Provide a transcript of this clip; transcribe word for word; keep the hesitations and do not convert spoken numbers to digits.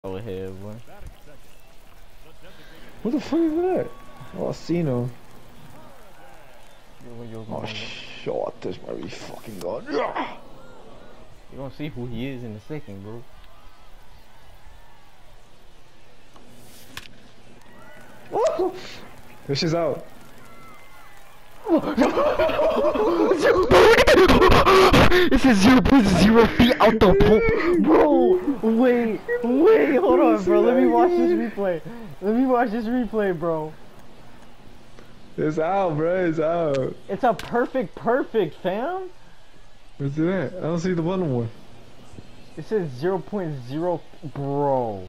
Go ahead, boy. What the fuck is that? Oh, I seen him. Oh, shit, this might be fucking god. You're gonna see who he is in a second, bro. Oh! This shit's out. This is zero point zero feet out the pool. Bro, wait, wait, hold on, bro. Let me watch this replay. Let me watch this replay, bro. It's out, bro. It's out. It's a perfect, perfect, fam. What's that? I don't see the bottom one. It says zero point zero, bro.